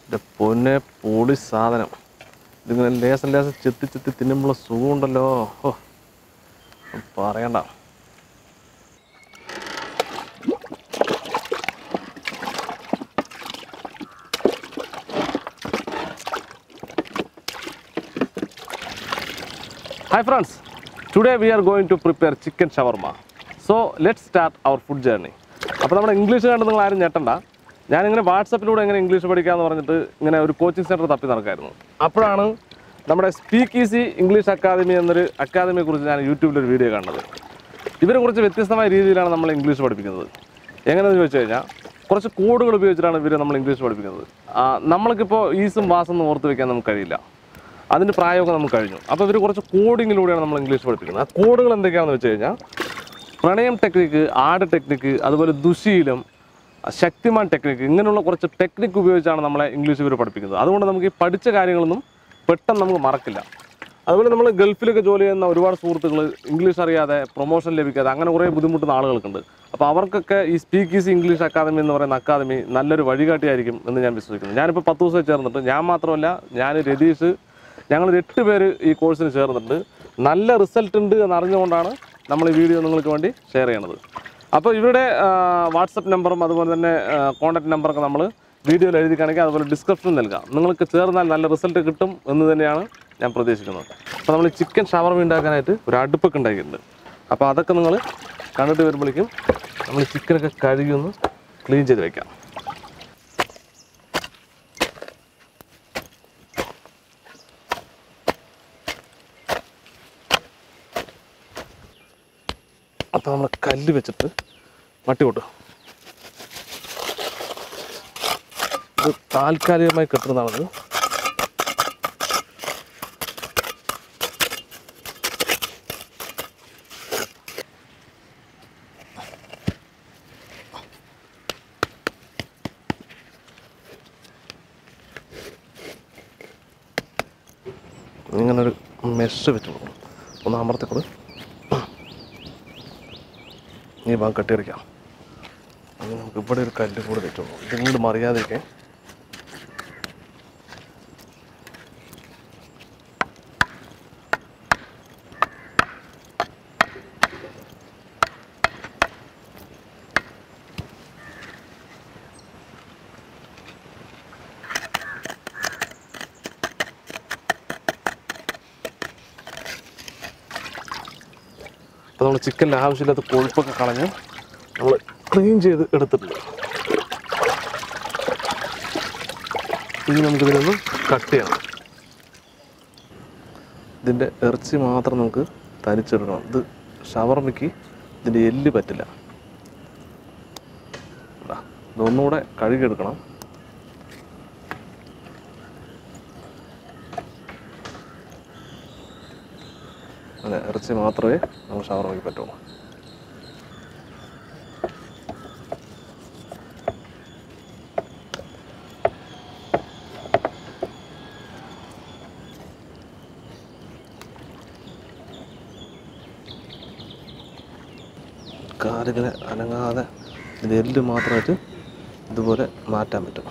എൻ്റെ പൊന്നെ പൊളി സാധനം. ഇതിങ്ങനെ ലേസം ലേസം ചെത്തി ചെത്തി തിന്നുമ്പോൾ സുഖമുണ്ടല്ലോ. ഓ പറയണ്ട. Hi friends, today we are going to prepare chicken shawarma. So let's start our food journey. അപ്പോൾ നമ്മുടെ ഇംഗ്ലീഷ് കണ്ട് നിങ്ങൾ ആരും ഞെട്ടണ്ട. ഞാനിങ്ങനെ വാട്സപ്പിലൂടെ എങ്ങനെ ഇംഗ്ലീഷ് പഠിക്കാമെന്ന് പറഞ്ഞിട്ട് ഇങ്ങനെ ഒരു കോച്ചിങ് സെൻറ്റർ തപ്പി നടക്കായിരുന്നു. അപ്പോഴാണ് നമ്മുടെ സ്പീക്ക് ഈസി ഇംഗ്ലീഷ് അക്കാദമി എന്നൊരു അക്കാദമിയെക്കുറിച്ച് ഞാൻ യൂട്യൂബിലൊരു വീഡിയോ കാണുന്നത്. ഇവരെ കുറിച്ച് വ്യത്യസ്തമായ രീതിയിലാണ് നമ്മൾ ഇംഗ്ലീഷ് പഠിപ്പിക്കുന്നത്. എങ്ങനെയെന്ന് ചോദിച്ചു കഴിഞ്ഞാൽ കുറച്ച് കോഡുകൾ ഉപയോഗിച്ചിട്ടാണ് ഇവർ നമ്മൾ ഇംഗ്ലീഷ് പഠിപ്പിക്കുന്നത്. നമ്മൾക്കിപ്പോൾ ഈസും വാസും ഓർത്ത് വയ്ക്കാൻ നമുക്ക് കഴിയില്ല. അതിൻ്റെ പ്രായോഗം നമുക്ക് കഴിഞ്ഞു. അപ്പോൾ ഇവർ കുറച്ച് കോഡിങ്ങിലൂടെയാണ് നമ്മൾ ഇംഗ്ലീഷ് പഠിപ്പിക്കുന്നത്. ആ കോഡുകൾ എന്തൊക്കെയാണെന്ന് വെച്ച് കഴിഞ്ഞാൽ പ്രണയം ടെക്നിക്ക്, ആട് ടെക്നിക്ക്, അതുപോലെ ദുശീലം, ശക്തിമാൻ ടെക്നിക്ക്, ഇങ്ങനെയുള്ള കുറച്ച് ടെക്നിക്ക് ഉപയോഗിച്ചാണ് നമ്മളെ ഇംഗ്ലീഷ് ഇവർ പഠിപ്പിക്കുന്നത്. അതുകൊണ്ട് നമുക്ക് ഈ പഠിച്ച കാര്യങ്ങളൊന്നും പെട്ടെന്ന് നമുക്ക് മറക്കില്ല. അതുപോലെ നമ്മൾ ഗൾഫിലൊക്കെ ജോലി ചെയ്യുന്ന ഒരുപാട് സുഹൃത്തുക്കൾ ഇംഗ്ലീഷ് അറിയാതെ പ്രൊമോഷൻ ലഭിക്കാതെ അങ്ങനെ കുറേ ബുദ്ധിമുട്ടുന്ന ആളുകൾക്കുണ്ട്. അപ്പോൾ അവർക്കൊക്കെ ഈ സ്പീക്ക് ഈസി ഇംഗ്ലീഷ് അക്കാദമി എന്ന് പറയുന്ന അക്കാദമി നല്ലൊരു വഴികാട്ടിയായിരിക്കും എന്ന് ഞാൻ വിശ്വസിക്കുന്നു. ഞാനിപ്പോൾ 10 ദിവസം ചേർന്നിട്ട്, ഞാൻ മാത്രമല്ല, ഞാൻ രതീഷ്, ഞങ്ങൾ 8 പേര് ഈ കോഴ്സിന് ചേർന്നിട്ടുണ്ട്. നല്ല റിസൾട്ട് ഉണ്ട് എന്നറിഞ്ഞുകൊണ്ടാണ് നമ്മൾ ഈ വീഡിയോ നിങ്ങൾക്ക് വേണ്ടി ഷെയർ ചെയ്യണത്. അപ്പോൾ ഇവരുടെ വാട്സപ്പ് നമ്പറും അതുപോലെ തന്നെ കോൺടാക്ട് നമ്പറൊക്കെ നമ്മൾ വീഡിയോയിൽ എഴുതി കാണിക്കുക, അതുപോലെ ഡിസ്ക്രിപ്ഷനിൽ നൽകാം. നിങ്ങൾക്ക് ചേർന്നാൽ നല്ല റിസൾട്ട് കിട്ടും എന്ന് തന്നെയാണ് ഞാൻ പ്രതീക്ഷിക്കുന്നത്. അപ്പോൾ നമ്മൾ ചിക്കൻ ഷവർമ ഉണ്ടാക്കാനായിട്ട് ഒരു അടുപ്പൊക്കെ ഉണ്ടാക്കിയിട്ടുണ്ട്. അപ്പോൾ അതൊക്കെ നിങ്ങൾ കണ്ടിട്ട് വരുമ്പോഴേക്കും നമ്മൾ ചിക്കനൊക്കെ കഴുകി ഒന്ന് ക്ലീൻ ചെയ്ത് വയ്ക്കാം. അപ്പോൾ നമ്മൾ കല്ല് വെച്ചിട്ട് മട്ടി കൊട്ടും. ഇത് താൽക്കാലികമായി കെട്ടുന്നതാണത്. ഇങ്ങനൊരു മെഷ് വെച്ച് പോകും. ഒന്ന് അമർത്തിക്കൂടെ ഈ ഭാഗം കെട്ടിയടിക്കാം. അങ്ങനെ നമുക്ക് ഇവിടെ ഒരു കല്ല് കൂടെ വെച്ചു പോകും. ഇതിങ്ങോട്ട് മറിയാതിരിക്കാൻ. അപ്പോൾ നമ്മൾ ചിക്കൻ്റെ ആവശ്യമില്ലാത്ത കൊഴുപ്പൊക്കെ കളഞ്ഞ് നമ്മൾ ക്ലീൻ ചെയ്ത് എടുത്തിട്ടുണ്ട്. ഇനി നമുക്കിതിനൊന്ന് കട്ട് ചെയ്യണം. ഇതിൻ്റെ ഇറച്ചി മാത്രം നമുക്ക് തരിച്ചെടുക്കണം. ഇത് ഷവർമയ്ക്ക് ഇതിൻ്റെ എല്ല് പറ്റില്ല. ഇതൊന്നുകൂടെ കഴുകിയെടുക്കണം. അങ്ങനെ ഇറച്ചി മാത്രമേ നമ്മൾ ഷവർമയ്ക്ക് പറ്റുള്ളൂ. കാലിങ്ങനെ അനങ്ങാതെ ഇതിൻ്റെ എല്ല് മാത്രമായിട്ട് ഇതുപോലെ മാറ്റാൻ പറ്റും.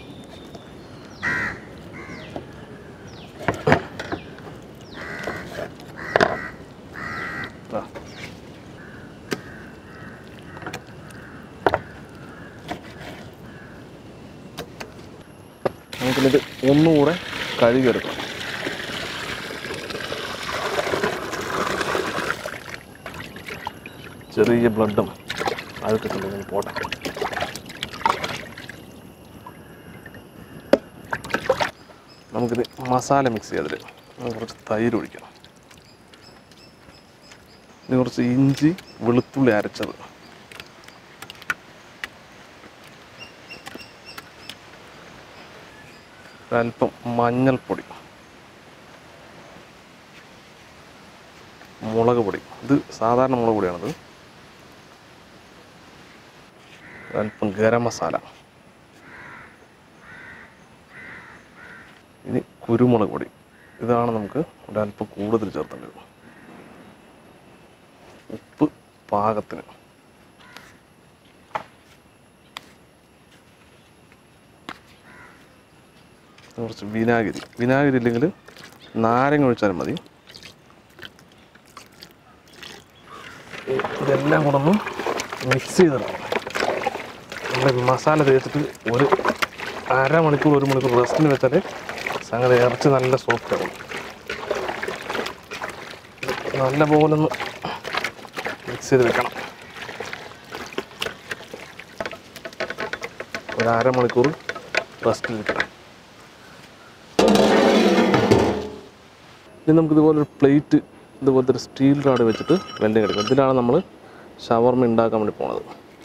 നമുക്കിത് ഒന്നുകൂടെ കഴുകിയെടുക്കാം. ചെറിയ ബ്ലഡും അഴുക്കൊക്കെ പോട്ടെ. നമുക്കിത് മസാല മിക്സ് ചെയ്തതിൽ കുറച്ച് തൈര് ഒഴിക്കണം. ഇത് കുറച്ച് ഇഞ്ചി വെളുത്തുള്ളി അരച്ചത്, ഒരല്പം മഞ്ഞൾപ്പൊടി, മുളക് പൊടി, ഇത് സാധാരണ മുളക് പൊടിയാണത്, ഒരല്പം ഗരം മസാല, ഇനി കുരുമുളക് പൊടി. ഇതാണ് നമുക്ക് ഒരല്പം കൂടുതൽ ചേർത്തേണ്ടത്. ഉപ്പ് പാകത്തിന്. കുറച്ച് വിനാഗിരി ഇല്ലെങ്കിൽ നാരങ്ങ ഒഴിച്ചാലും മതി. ഇതെല്ലാം കൂടെ ഒന്ന് മിക്സ് ചെയ്തിടണം. നമ്മൾ മസാല തേച്ചിട്ട് ഒരു അരമണിക്കൂർ 1 മണിക്കൂർ റെസ്റ്റിന് വെച്ചാൽ സംഗതി ഇറച്ചി നല്ല സോഫ്റ്റ് ആവും. നല്ല പോലെ ഒന്ന് മിക്സ് ചെയ്ത് വെക്കണം. ഒരു അരമണിക്കൂർ റെസ്റ്റിൽ വെക്കണം. ഇനി നമുക്കിതുപോലൊരു പ്ലേറ്റ്, ഇതുപോലത്തെ ഒരു സ്റ്റീൽ റാഡ് വെച്ചിട്ട് വെൽഡിങ് എടുക്കും. ഇതിലാണ് നമ്മൾ ഷവർമ ഉണ്ടാക്കാൻ വേണ്ടി പോണത്.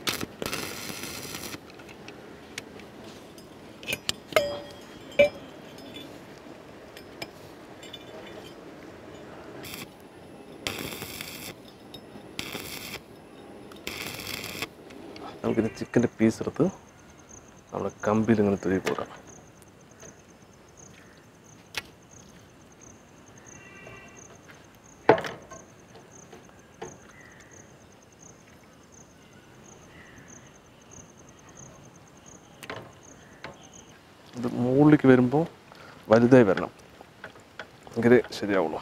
നമുക്കിത് ചിക്കൻ്റെ പീസ് എടുത്ത് നമ്മുടെ കമ്പിയിൽ ഇങ്ങനെ തുരി പോകാം. ഇത് മുകളിലേക്ക് വരുമ്പോൾ വലുതായി വരണം, എങ്കിലേ ശരിയാവുള്ളൂ.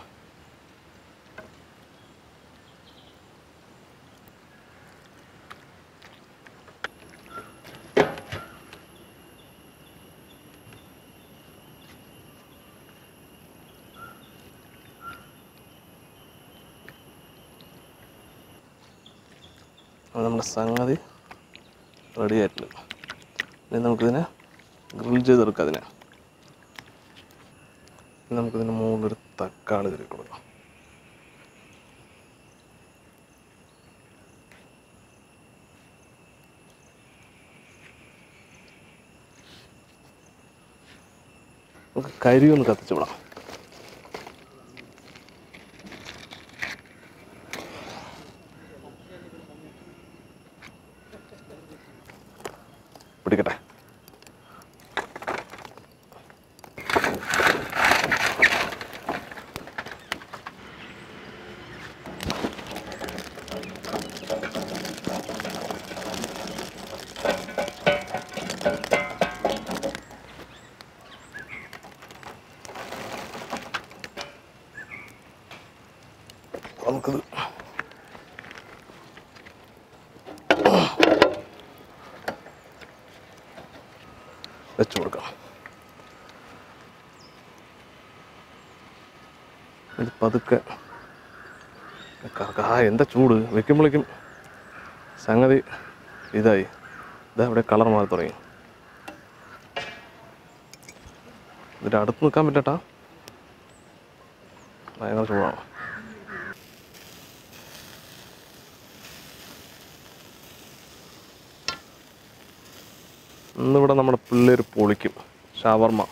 അത് നമ്മുടെ സംഗതി റെഡി ആയിട്ടുണ്ട്. ഇനി നമുക്കിതിനെ ഗ്രിൽ ചെയ്തെടുക്കാം. നമുക്കിതിന് മുകളിലൊരു തക്കാളി തിരി കൊടുക്കാം. നമുക്ക് കരി ഒന്ന് കത്തിച്ച് വിടാം. പിടിക്കട്ടെ. നമുക്കിത് വെച്ച് കൊടുക്കാം. ഇത് പതുക്കെ എന്താ ചൂട് വെക്കുമ്പോഴേക്കും സംഗതി ഇതായി. ഇതാ ഇവിടെ കളർ മാറി തുടങ്ങി. ഇതിൻ്റെ അടുത്ത് നിൽക്കാൻ പറ്റട്ടാ, ഭയങ്കര ചൂടാണ്. ഇന്നിവിടെ നമ്മുടെ പിള്ളേർ പൊളിക്കും ഷവർമ.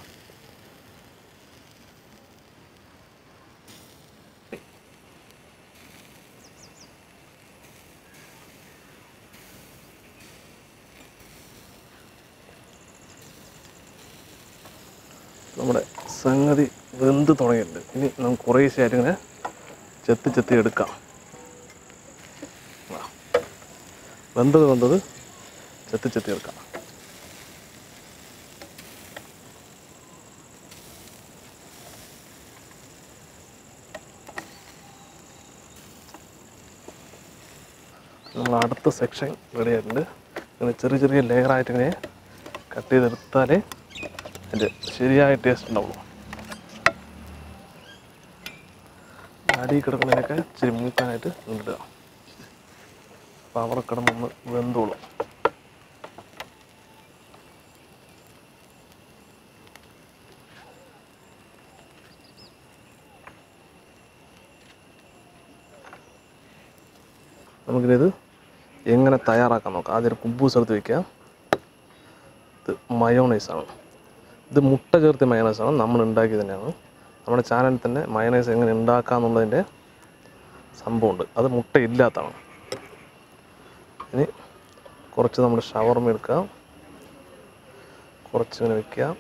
നമ്മുടെ സംഗതി വെന്ത് തുടങ്ങിയിട്ടുണ്ട്. ഇനി നമുക്ക് കുറേശ്ശെയായിട്ട് ഇങ്ങനെ ചെത്തി എടുക്കാം. വെന്തത് ചെത്തി എടുക്കാം. നമ്മൾ അടുത്ത സെക്ഷൻ റെഡി ആയിട്ടുണ്ട്. ഇങ്ങനെ ചെറിയ ലെയറായിട്ട് ഇങ്ങനെ കട്ട് ചെയ്തെടുത്താലേ അതിൻ്റെ ശരിയായ ടേസ്റ്റ് ഉണ്ടാവുള്ളൂ. അടി കിടക്കുന്നതിനൊക്കെ ഇച്ചിരി മൂക്കാനായിട്ട് ഇടുക. അപ്പോൾ അവിടെ കിടന്നൊന്ന് വെന്തോളും. നമുക്കിത് എങ്ങനെ തയ്യാറാക്കാൻ നോക്കാം. ആദ്യം ഒരു കുബൂസ് എടുത്ത് വയ്ക്കുക. ഇത് മയോണൈസാണ്. ഇത് മുട്ട ചേർത്ത് മയോണൈസാണ്, നമ്മൾ ഉണ്ടാക്കി തന്നെയാണ്. നമ്മുടെ ചാനലിൽ തന്നെ മയോണൈസ് എങ്ങനെ ഉണ്ടാക്കാമെന്നുള്ളതിൻ്റെ സംഭവമുണ്ട്. അത് മുട്ടയില്ലാത്തതാണ്. ഇനി കുറച്ച് നമ്മൾ ഷവർമ എടുക്കുക, കുറച്ചിങ്ങനെ വയ്ക്കുക.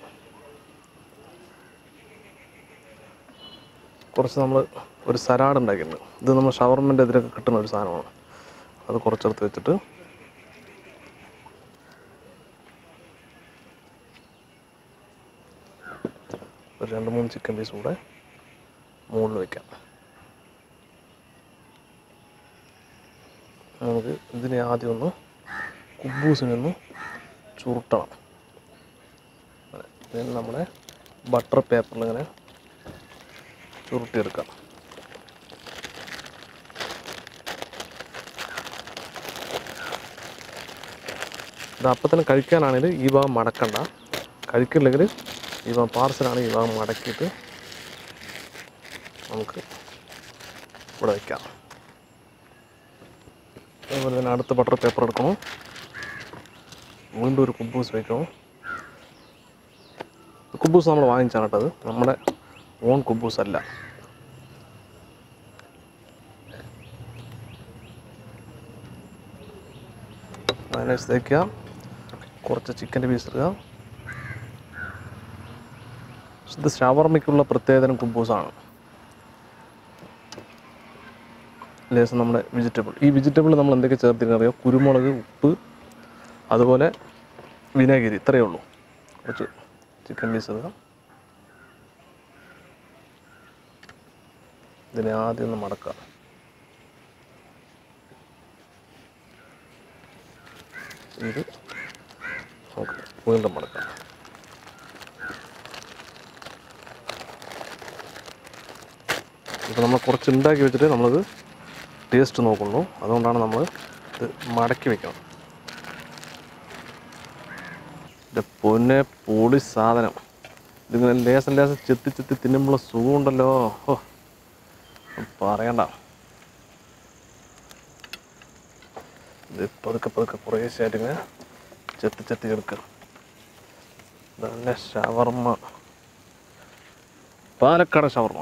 കുറച്ച് നമ്മൾ ഒരു സലാഡ് ഉണ്ടാക്കിയിട്ടുണ്ട്. ഇത് നമ്മൾ ഷവർമൻ്റെ ഇതിലൊക്കെ കിട്ടുന്ന ഒരു സാധനമാണ്. അത് കുറച്ചെടുത്ത് വെച്ചിട്ട് ഒരു 2-3 ചിക്കൻ പീസ് കൂടെ മുകളിൽ വയ്ക്കാം. നമുക്ക് ഇതിനെ ആദ്യം ഒന്ന് കുബൂസിനൊന്ന് ചുരുട്ടണം. ഇതിന് നമ്മുടെ ബട്ടർ പേപ്പറിൽ ഇങ്ങനെ ചുരുട്ടിയെടുക്കാം. ഇത് അപ്പം തന്നെ കഴിക്കാനാണെങ്കിൽ ഈ ഭാഗം മടക്കണ്ട, കഴിക്കില്ലെങ്കിൽ ഈ ഭാഗം പാർസലാണെങ്കിൽ ഈ ഭാഗം മടക്കിയിട്ട് നമുക്ക് ഇവിടെ വയ്ക്കാം. അതുപോലെ തന്നെ അടുത്ത ബട്ടർ പേപ്പർ എടുക്കണം, വീണ്ടും ഒരു കുബൂസ് വയ്ക്കണം. കുബൂസ് നമ്മൾ വാങ്ങിച്ചാണ് കേട്ടത്, നമ്മുടെ ഓൺ കുബൂസ് അല്ല. മയോണൈസ് തേക്കുക, കുറച്ച് ചിക്കൻ്റെ പീസ് ഇടുക. ഇത് ഷവർമ്മയ്ക്കുള്ള പ്രത്യേകതരം കുബൂസാണ്. ലേശം നമ്മുടെ വെജിറ്റബിൾ, ഈ വെജിറ്റബിൾ നമ്മൾ എന്തൊക്കെ ചേർത്തിരിക്കുന്നത് അറിയാം? കുരുമുളക്, ഉപ്പ്, അതുപോലെ വിനാഗിരി, ഇത്രയേ ഉള്ളൂ. കുറച്ച് ചിക്കൻ പീസ് ഇടുക. ഇതിനെ ആദ്യം ഒന്ന് മടക്കുക. ഇത് നമുക്ക് വീണ്ടും മടക്കാം. ഇപ്പോൾ നമ്മൾ കുറച്ച് ഉണ്ടാക്കി വെച്ചിട്ട് നമ്മളത് ടേസ്റ്റ് നോക്കുന്നു, അതുകൊണ്ടാണ് നമ്മൾ ഇത് മടക്കി വെക്കണം. ഇത് പൊന്നെ പൊളി സാധനം. ഇതിങ്ങനെ ലേസം ചെത്തി തിന്നുമ്പോൾ സുഖമുണ്ടല്ലോ, ഓ പറയണ്ട. ഇത് പതുക്കെ കുറേശ്ശായിട്ട് ഇങ്ങനെ ചെത്തി എടുക്കുക. നല്ല ഷവർമ്മ, പാലക്കാട് ഷവർമ്മ.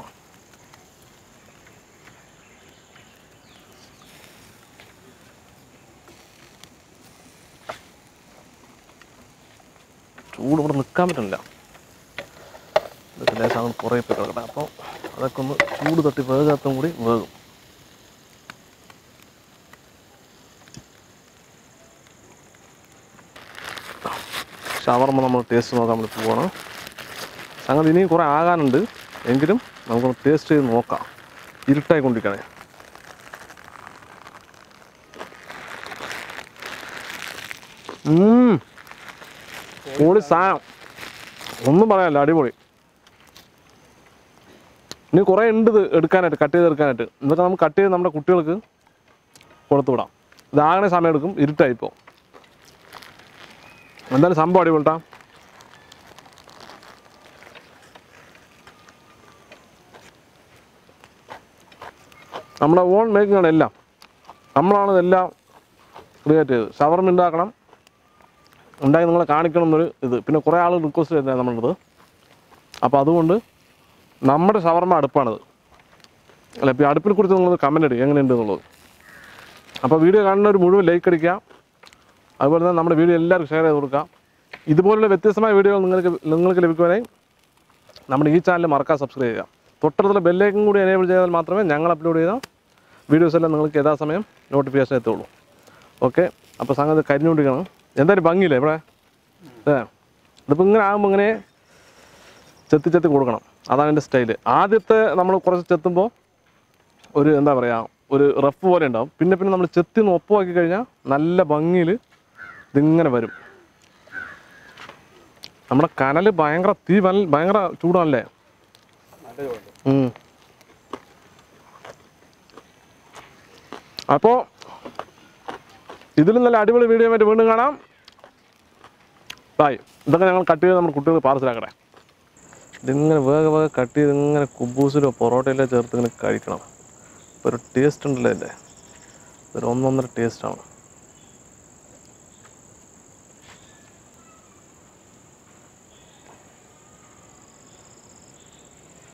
ചൂട് ഇവിടെ നിൽക്കാൻ പറ്റില്ല. ഇതൊക്കെ ലേശം കുറേ പേർ കിടക്കട്ടെ. അപ്പോൾ അതൊക്കെ ഒന്ന് ചൂട് തട്ടി വേഗത്തും കൂടി വേകും. ഷവർമ്മ നമ്മൾ ടേസ്റ്റ് നോക്കാൻ വേണ്ടി പോവാണ്. സംഗതി ഇനിയും കുറേ ആകാനുണ്ട്, എങ്കിലും നമുക്കൊന്ന് ടേസ്റ്റ് ചെയ്ത് നോക്കാം. ഇരുട്ടായിക്കൊണ്ടിരിക്കണേ. പൊളി സാധനം, ഒന്നും പറയാനില്ല, അടിപൊളി. ഇനി കുറേ ഉണ്ട് ഇത് എടുക്കാനായിട്ട്, കട്ട് ചെയ്തെടുക്കാനായിട്ട്. എന്നിട്ട് നമുക്ക് കട്ട് ചെയ്ത് നമ്മുടെ കുട്ടികൾക്ക് കൊടുത്തു വിടാം. ഇതാകണേ സമയം എടുക്കും, ഇരുട്ടായിപ്പോൾ. എന്തായാലും സംഭവം അടിപൊളിട്ടാ. നമ്മുടെ ഓൺ മേക്കിംഗ് ആണ് എല്ലാം, നമ്മളാണ് ഇതെല്ലാം ക്രിയേറ്റ് ചെയ്തത്. ഷവർമ്മ ഉണ്ടാക്കണം, ഉണ്ടാക്കി നിങ്ങളെ കാണിക്കണം എന്നൊരു ഇത്. പിന്നെ കുറേ ആൾ റിക്വസ്റ്റ് ചെയ്തതാണ് നമ്മളുള്ളത്. അപ്പോൾ അതുകൊണ്ട് നമ്മുടെ ഷവർമ്മ അടുപ്പാണിത്. അല്ല, ഇപ്പോൾ അടുപ്പിനെ കുറിച്ച് നിങ്ങളത് കമൻറ്റ് ഇടുക എങ്ങനെയുണ്ട് എന്നുള്ളത്. അപ്പോൾ വീഡിയോ കാണുന്നവർ മുഴുവൻ ലൈക്ക് അടിക്കുക. അതുപോലെ തന്നെ നമ്മുടെ വീഡിയോ എല്ലാവർക്കും ഷെയർ ചെയ്ത് കൊടുക്കുക. ഇതുപോലുള്ള വ്യത്യസ്തമായ വീഡിയോകൾ നിങ്ങൾക്ക് ലഭിക്കുവാനായി നമ്മുടെ ഈ ചാനൽ മറക്കാതെ സബ്സ്ക്രൈബ് ചെയ്യുക. തൊട്ടടുത്തുള്ള ബെല്ലൈക്കൻ കൂടി എനേബിൾ ചെയ്താൽ മാത്രമേ ഞങ്ങൾ അപ്ലോഡ് ചെയ്ത വീഡിയോസ് എല്ലാം നിങ്ങൾക്ക് യഥാസമയം നോട്ടിഫിക്കേഷൻ എത്തുള്ളൂ. ഓക്കെ, അപ്പോൾ സംഗതി കരിഞ്ഞുകൊണ്ടിരിക്കണം. എന്തായാലും ഭംഗിയില്ലേ ഇവിടെ? ഇതിപ്പോൾ ഇങ്ങനെ ആകുമ്പോൾ ഇങ്ങനെ ചെത്തി കൊടുക്കണം, അതാണ് എൻ്റെ സ്റ്റൈല്. ആദ്യത്തെ നമ്മൾ കുറച്ച് ചെത്തുമ്പോൾ ഒരു എന്താ പറയുക, ഒരു റഫ് പോലെ ഉണ്ടാവും. പിന്നെ നമ്മൾ ചെത്തി ഒന്ന് ഒപ്പമാക്കി കഴിഞ്ഞാൽ നല്ല ഭംഗിയിൽ ഇതിങ്ങനെ വരും. നമ്മുടെ കനൽ ഭയങ്കര ഭയങ്കര ചൂടാണല്ലേ. അപ്പോൾ ഇതിലും നല്ല അടിപൊളി വീഡിയോ ആയിട്ട് വീണ്ടും കാണാം. ബൈ. ഇതൊക്കെ ഞങ്ങൾ കട്ട് ചെയ്ത് നമ്മുടെ കുട്ടികൾ പാർസലാക്കട്ടെ. ഇതിങ്ങനെ വേഗ കട്ട് ചെയ്ത് ഇങ്ങനെ കുബൂസിലോ പൊറോട്ടയിലോ ചേർത്ത് ഇങ്ങനെ കഴിക്കണം. ഇപ്പോൾ ഒരു ടേസ്റ്റ് ഉണ്ടല്ലോ, ഇതിൻ്റെ ഒരു ഒന്നൊന്നര ടേസ്റ്റാണ്.